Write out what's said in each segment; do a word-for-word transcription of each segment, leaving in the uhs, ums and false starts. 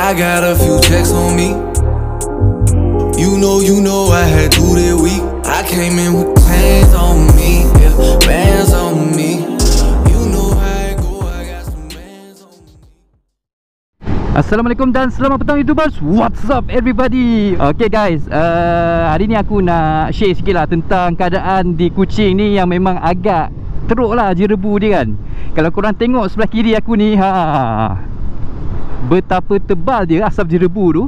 I got a few checks on me. You know, you know I had two that week. I came in with plans on me, yeah, bands on me. You know how I go, I got some bands on me. Assalamualaikum dan selamat petang YouTubers. What's up everybody? Okay guys, uh, hari ni aku nak share sikit lah tentang keadaan di Kuching ni yang memang agak teruk lah jerebu dia kan. Kalau korang tengok sebelah kiri aku ni, ha, betapa tebal dia asap jerebu tu.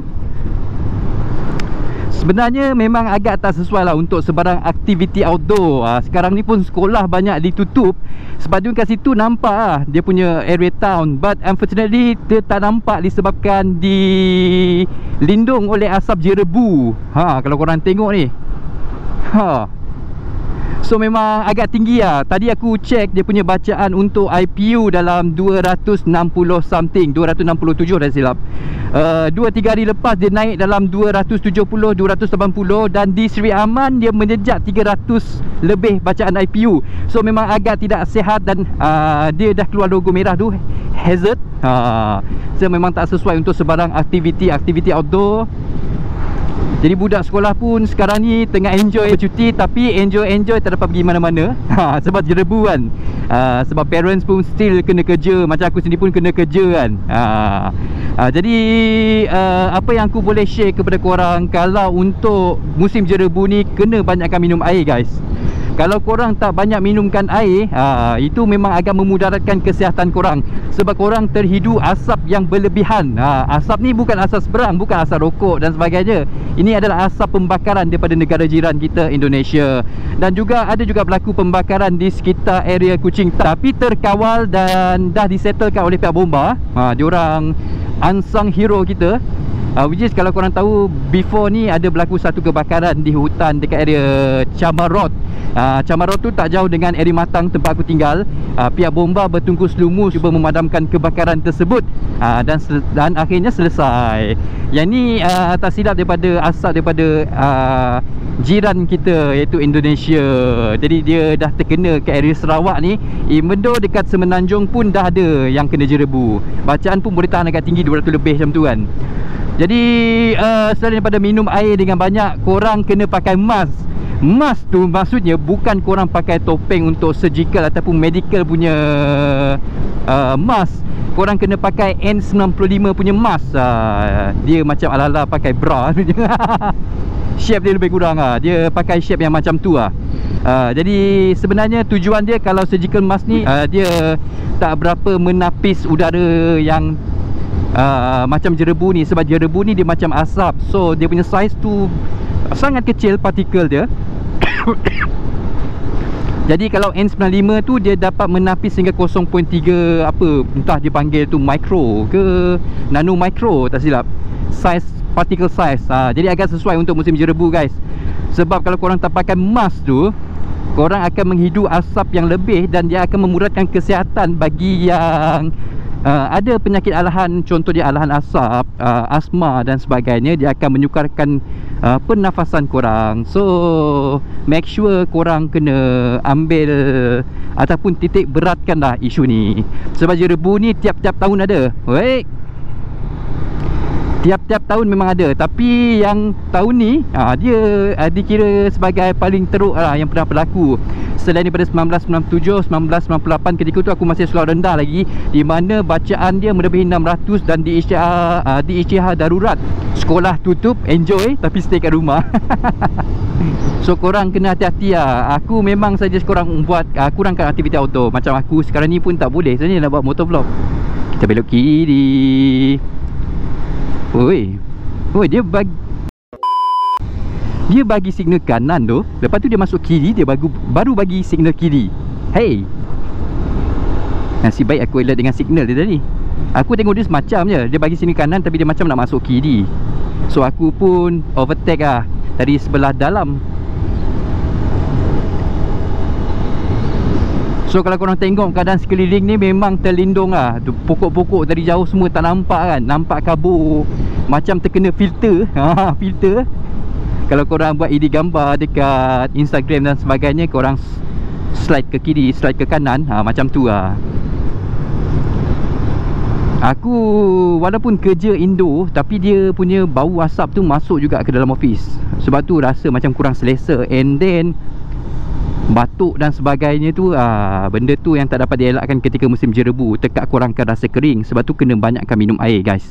Sebenarnya memang agak tak sesuai lah untuk sebarang aktiviti outdoor. ha, Sekarang ni pun sekolah banyak ditutup. Sebab tu kat situ nampak lah dia punya area town. But unfortunately dia tak nampak disebabkan dilindung oleh asap jerebu. Ha, kalau korang tengok ni, ha, so memang agak tinggi lah. Tadi aku check dia punya bacaan untuk I P U dalam dua ratus enam puluh something, dua ratus enam puluh tujuh dah silap. uh, dua tiga hari lepas dia naik dalam dua ratus tujuh puluh, dua ratus lapan puluh. Dan di Seri Aman dia menjejak tiga ratus lebih bacaan I P U. So memang agak tidak sihat. Dan uh, dia dah keluar logo merah tu, hazard. uh, So memang tak sesuai untuk sebarang aktiviti-aktiviti outdoor. Jadi budak sekolah pun sekarang ni tengah enjoy bercuti, tapi enjoy-enjoy tak dapat pergi mana-mana. ha, Sebab jerebu kan. ha, Sebab parents pun still kena kerja. Macam aku sendiri pun kena kerja kan. ha, ha, Jadi uh, apa yang aku boleh share kepada korang, kalau untuk musim jerebu ni, kena banyakkan minum air guys. Kalau korang tak banyak minumkan air, ha, itu memang agak memudaratkan kesihatan korang. Sebab korang terhidu asap yang berlebihan. ha, Asap ni bukan asap seberang, bukan asap rokok dan sebagainya. Ini adalah asap pembakaran daripada negara jiran kita, Indonesia. Dan juga ada juga berlaku pembakaran di sekitar area Kuching, tapi terkawal dan dah disettlekan oleh pihak bomba. ha, Diorang unsung hero kita. Uh, which is kalau korang tahu, before ni ada berlaku satu kebakaran di hutan dekat area Chamarot. uh, Chamarot tu tak jauh dengan area Matang tempat aku tinggal. uh, Pihak bomba bertungkus lumus cuba memadamkan kebakaran tersebut. uh, dan, dan akhirnya selesai. Yang ni uh, tak silap daripada asap daripada uh, jiran kita, iaitu Indonesia. Jadi dia dah terkena ke area Sarawak ni. Even though dekat Semenanjung pun dah ada yang kena jerebu. Bacaan pun boleh tahan agak tinggi, dua ratus lebih macam tu kan. Jadi uh, selain daripada minum air dengan banyak, korang kena pakai mask. Mask tu maksudnya bukan korang pakai topeng untuk surgical ataupun medical punya uh, mask. Korang kena pakai N sembilan puluh lima punya mask. uh, Dia macam ala-ala pakai bra. Shape dia lebih kurang lah. Dia pakai shape yang macam tu lah. uh, Jadi sebenarnya tujuan dia, kalau surgical mask ni, uh, dia tak berapa menapis udara yang Uh, macam jerebu ni. Sebab jerebu ni dia macam asap. So dia punya size tu sangat kecil partikel dia. Jadi kalau N sembilan puluh lima tu dia dapat menapis hingga kosong perpuluhan tiga apa, entah dia panggil tu micro ke nano micro, tak silap, size, particle size. ha, Jadi agak sesuai untuk musim jerebu guys. Sebab kalau korang tak pakai mask tu, korang akan menghidu asap yang lebih, dan dia akan memudaratkan kesihatan bagi yang Uh, ada penyakit alahan, contoh dia alahan asap, uh, asma dan sebagainya. Dia akan menyukarkan uh, pernafasan korang. So make sure korang kena ambil ataupun titik beratkan lah isu ni. Sebab jerebu ni tiap-tiap tahun ada. Wait, tiap-tiap tahun memang ada. Tapi yang tahun ni, ha, dia uh, dikira sebagai paling teruk lah yang pernah berlaku. Selain daripada sembilan belas sembilan puluh tujuh, sembilan belas sembilan puluh lapan, ketika tu aku masih sekolah rendah lagi, di mana bacaan dia melebihi enam ratus. Dan diisytihar, uh, diisytihar darurat. Sekolah tutup, enjoy, tapi stay kat rumah. So korang kena hati-hati lah. Aku memang saja korang buat, uh, kurangkan aktiviti outdoor. Macam aku sekarang ni pun tak boleh sebenarnya nak buat motovlog. Kita belok kiri. Oi, oi, dia bagi Dia bagi signal kanan tu. Lepas tu dia masuk kiri, dia baru, baru bagi signal kiri. Hey, nasib baik aku alert dengan signal dia tadi. Aku tengok dia semacam je, dia bagi signal kanan tapi dia macam nak masuk kiri. So aku pun overtake lah dari sebelah dalam. So kalau korang tengok keadaan sekeliling ni, memang terlindung lah. Pokok-pokok dari jauh semua tak nampak kan. Nampak kabur, macam terkena filter. ha, Filter. Kalau korang buat edit gambar dekat Instagram dan sebagainya, korang slide ke kiri, slide ke kanan, ha, macam tu lah. Aku walaupun kerja indoor, tapi dia punya bau asap tu masuk juga ke dalam office. Sebab tu rasa macam kurang selesa. And then batuk dan sebagainya tu, ah, benda tu yang tak dapat dielakkan ketika musim jerebu. Tekak kurangkan rasa kering. Sebab tu kena banyakkan minum air guys.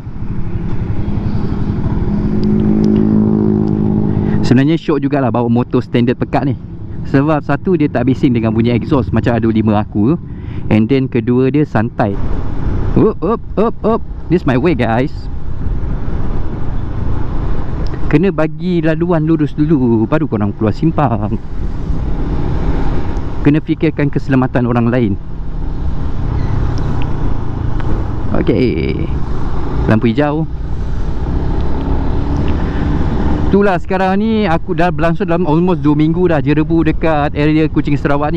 Sebenarnya syok jugalah bawa motor standard pekat ni. Sebab satu, dia tak bising dengan bunyi exhaust macam A dua puluh lima aku. And then kedua, dia santai. Up, up, up, up. This my way guys. Kena bagi laluan lurus dulu, baru korang keluar simpang. Kena fikirkan keselamatan orang lain. Okay, lampu hijau. Itulah sekarang ni aku dah berlangsung dalam almost dua minggu dah jerebu dekat area Kuching Sarawak ni.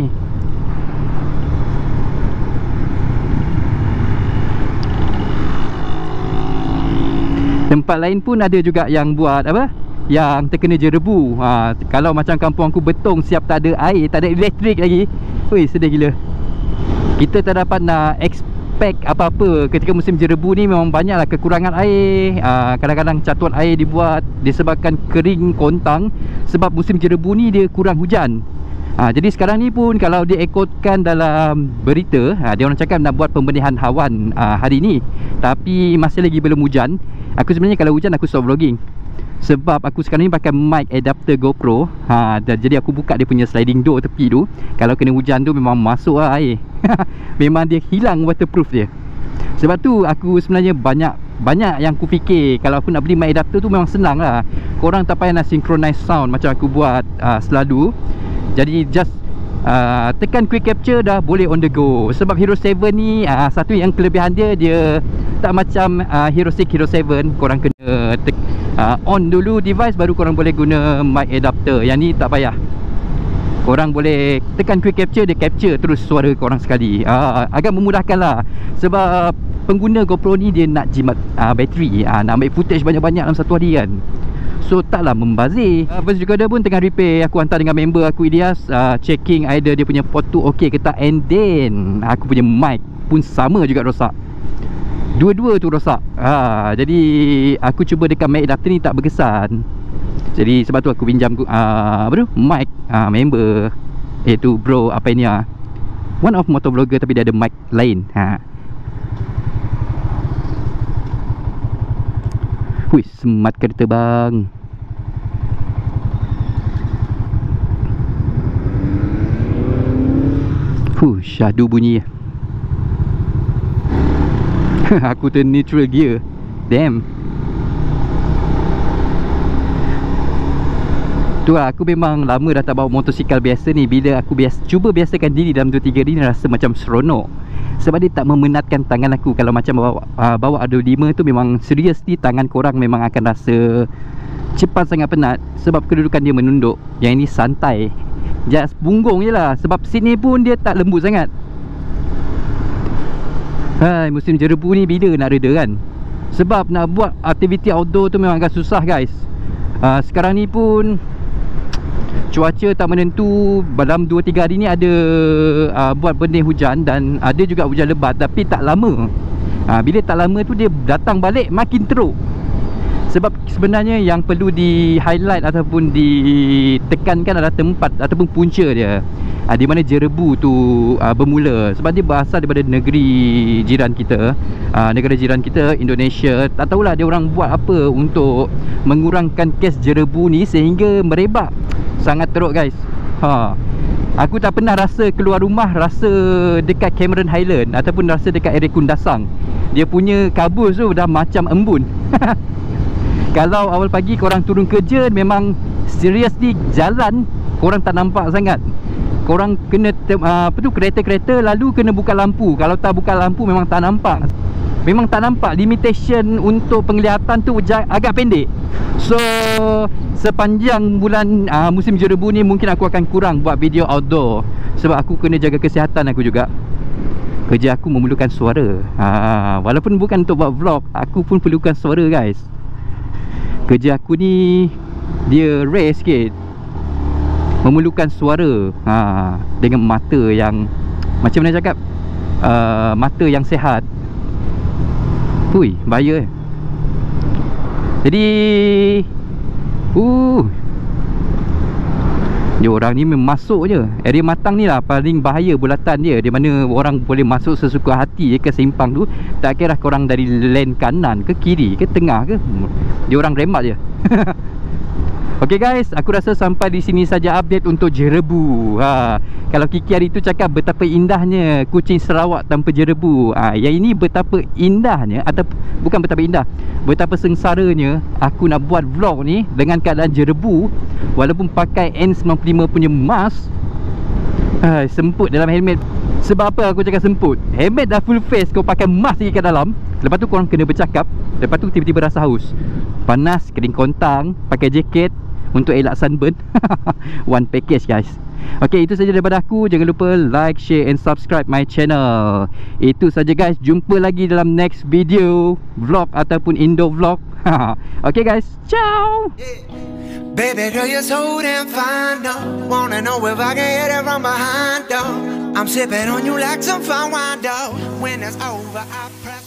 Tempat lain pun ada juga yang buat apa, yang terkena jerebu. ha, Kalau macam kampung aku Betong, siap tak ada air, tak ada elektrik lagi. Weh, sedih gila. Kita tak dapat nak expect apa-apa ketika musim jerebu ni. Memang banyaklah kekurangan air. ha, Kadang-kadang catuan air dibuat disebabkan kering kontang. Sebab musim jerebu ni dia kurang hujan. ha, Jadi sekarang ni pun kalau diikutkan dalam berita, ha, dia orang cakap nak buat pembenihan hawan ha, hari ni, tapi masih lagi belum hujan. Aku sebenarnya kalau hujan aku stop vlogging. Sebab aku sekarang ni pakai mic adapter GoPro. ha, Jadi aku buka dia punya sliding door tepi tu. Kalau kena hujan tu memang masuk lah air. Memang dia hilang waterproof dia. Sebab tu aku sebenarnya banyak Banyak yang aku fikir, kalau aku nak beli mic adapter tu memang senang lah. Korang tak payah nak synchronize sound macam aku buat uh, selalu. Jadi just uh, tekan quick capture dah boleh on the go. Sebab Hero tujuh ni uh, satu yang kelebihan dia, dia tak macam uh, Hero enam, Hero tujuh. Korang kena tek, uh, on dulu device baru korang boleh guna mic adapter. Yang ni tak payah. Korang boleh tekan quick capture, dia capture terus suara korang sekali. uh, Agak memudahkan lah. Sebab pengguna GoPro ni dia nak jimat uh, bateri, uh, nak ambil footage banyak-banyak dalam satu hari kan. So taklah membazir. uh, First recorder pun tengah repair. Aku hantar dengan member aku Ilyas, uh, checking either dia punya port tu ok ke tak. And then aku punya mic pun sama juga rosak. Dua-dua tu rosak. ha, Jadi aku cuba dekat mic adapter ni tak berkesan. Jadi sebab tu aku pinjam uh, apa tu, mic uh, member, iaitu bro apa ini ah, one of motovlogger tapi dia ada mic lain. ha. Hui, smart kereta bang. Huh, syahdu bunyi. Aku turn neutral gear. Damn. Tu lah, aku memang lama dah tak bawa motosikal biasa ni. Bila aku biasa, cuba biasakan diri dalam dua tiga hari ni, rasa macam seronok. Sebab dia tak memenatkan tangan aku. Kalau macam bawa, uh, bawa A dua puluh lima tu memang seriously tangan korang memang akan rasa cepat sangat penat. Sebab kedudukan dia menunduk. Yang ini santai, just bunggung je lah. Sebab sini pun dia tak lembut sangat. Hai, musim jerebu ni bila nak reda kan? Sebab nak buat aktiviti outdoor tu memang agak susah guys. uh, Sekarang ni pun cuaca tak menentu. Dalam dua tiga hari ni ada uh, buat benih hujan dan ada juga hujan lebat, tapi tak lama. uh, Bila tak lama tu dia datang balik makin teruk. Sebab sebenarnya yang perlu di highlight ataupun ditekankan adalah tempat ataupun punca dia, uh, di mana jerebu tu uh, bermula. Sebab dia berasal daripada negeri jiran kita, uh, negara jiran kita Indonesia. Tak tahulah dia orang buat apa untuk mengurangkan kes jerebu ni sehingga merebak sangat teruk guys. ha. Aku tak pernah rasa keluar rumah rasa dekat Cameron Highland ataupun rasa dekat area Kundasang. Dia punya kabus tu dah macam embun. Kalau awal pagi korang turun kerja, memang seriously jalan korang tak nampak sangat. Korang kena uh, apa tu, kereta-kereta lalu kena buka lampu. Kalau tak buka lampu memang tak nampak. Memang tak nampak. Limitation untuk penglihatan tu agak pendek. So sepanjang bulan uh, musim jerebu ni mungkin aku akan kurang buat video outdoor. Sebab aku kena jaga kesihatan aku juga. Kerja aku memerlukan suara. ha, Walaupun bukan untuk buat vlog, aku pun perlukan suara guys. Kerja aku ni dia rare sikit, memerlukan suara. ha, Dengan mata yang, macam mana cakap, uh, mata yang sihat. Hui, bahaya eh. Jadi uh, dia orang ni memang masuk je. Area Matang ni lah paling bahaya bulatan dia, di mana orang boleh masuk sesuka hati je ke simpang tu. Tak kira korang dari lane kanan ke kiri ke tengah ke, dia orang remat je. Okay guys, aku rasa sampai di sini saja update untuk jerebu. Ha, kalau Kiki hari tu cakap betapa indahnya kucing Sarawak tanpa jerebu. Ha, yang ini betapa indahnya, atau bukan betapa indah, betapa sengsaranya aku nak buat vlog ni dengan keadaan jerebu walaupun pakai N sembilan puluh lima punya mask. Ha, semput dalam helmet. Sebab apa aku cakap semput? Helmet dah full face, kau pakai mask lagi kat dalam. Lepas tu korang kena bercakap, lepas tu tiba-tiba rasa haus, panas, kering kontang, pakai jaket untuk elak sunburn. One package guys. Okay, itu saja daripada aku. Jangan lupa like, share and subscribe my channel. Itu saja guys. Jumpa lagi dalam next video vlog ataupun Indo vlog. Okay guys, ciao. Baby girl, you're so damn fine, no. Wanna know if I can hit it from behind, though. I'm sipping on you like some fine wine, though. When it's over, I press